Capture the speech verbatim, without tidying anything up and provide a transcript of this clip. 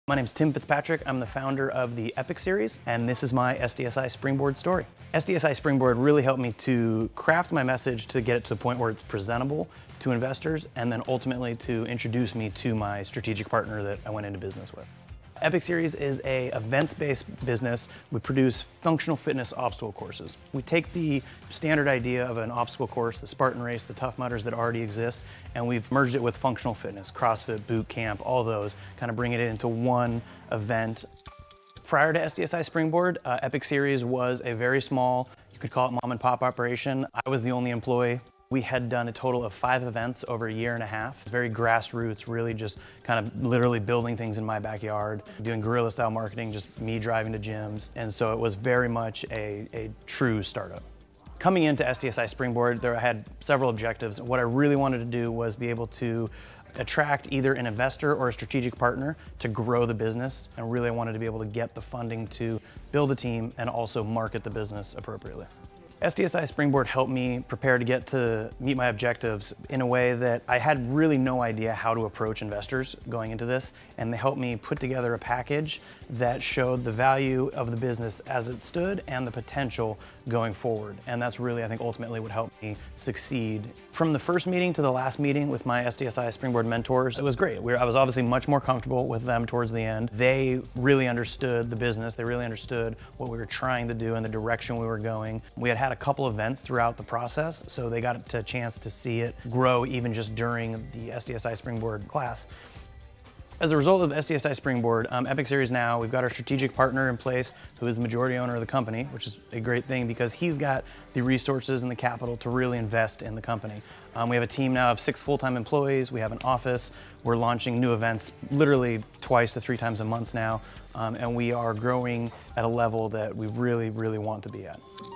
My name is Tim Fitzpatrick. I'm the founder of the Epic series, and this is my S D S I Springboard story. S D S I Springboard really helped me to craft my message to get it to the point where it's presentable to investors, and then ultimately to introduce me to my strategic partner that I went into business with. Epic Series is a events-based business. We produce functional fitness obstacle courses. We take the standard idea of an obstacle course, the Spartan Race, the Tough Mudders that already exist, and we've merged it with functional fitness, CrossFit, boot camp, all those, kind of bring it into one event. Prior to S D S I Springboard, uh, Epic Series was a very small, you could call it mom and pop operation. I was the only employee. We had done a total of five events over a year and a half. It's very grassroots, really just kind of literally building things in my backyard, doing guerrilla style marketing, just me driving to gyms. And so it was very much a, a true startup. Coming into S D S I Springboard, there I had several objectives. What I really wanted to do was be able to attract either an investor or a strategic partner to grow the business. And really I wanted to be able to get the funding to build a team and also market the business appropriately. S D S I Springboard helped me prepare to get to meet my objectives in a way that I had really no idea how to approach investors going into this, and they helped me put together a package that showed the value of the business as it stood and the potential going forward. And that's really, I think, ultimately what helped me succeed. From the first meeting to the last meeting with my S D S I Springboard mentors, it was great. We were, I was obviously much more comfortable with them towards the end. They really understood the business. They really understood what we were trying to do and the direction we were going. We had had a couple events throughout the process, so they got a chance to see it grow even just during the S D S I Springboard class. As a result of S D S I Springboard, um, Epic Series now, we've got our strategic partner in place who is the majority owner of the company, which is a great thing because he's got the resources and the capital to really invest in the company. Um, we have a team now of six full-time employees. We have an office. We're launching new events literally twice to three times a month now, um, and we are growing at a level that we really, really want to be at.